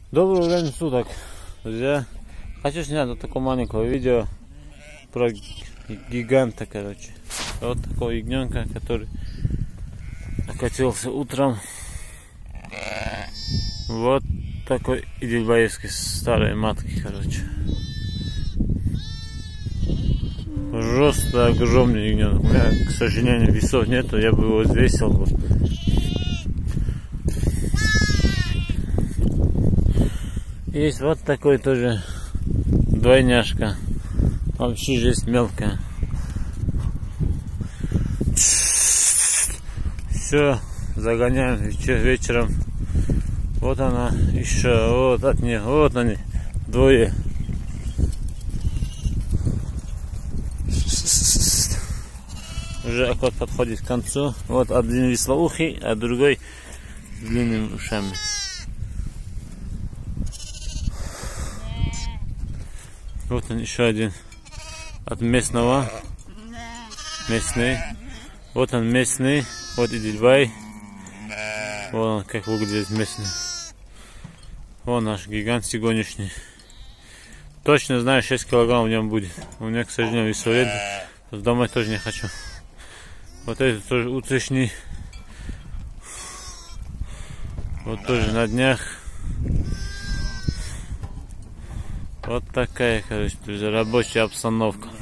Доброго времени суток, друзья. Хочу снять вот такое маленькое видео про гиганта, короче. Вот такого ягненка, который окатился утром. Вот такой идильбаевской старой матки, короче. Жестко огромный ягненок. У меня, к сожалению, весов нету, я бы его взвесил бы. Есть вот такой тоже двойняшка. Вообще жесть мелкая. Все, загоняем вечером. Вот она еще, вот от нее, вот они, двое. Уже охот подходит к концу. Вот один веслоухий, а другой с длинными ушами. Вот он еще один от местного. Местный. Вот он местный. Вот идильбай. Вот он как выглядит местный. Вот наш гигант сегодняшний. Точно знаю, 6 килограмм в нем будет. У меня, к сожалению, весов нет. Домой тоже не хочу. Вот этот тоже утрешний. Вот тоже на днях. Вот такая, короче, рабочая обстановка.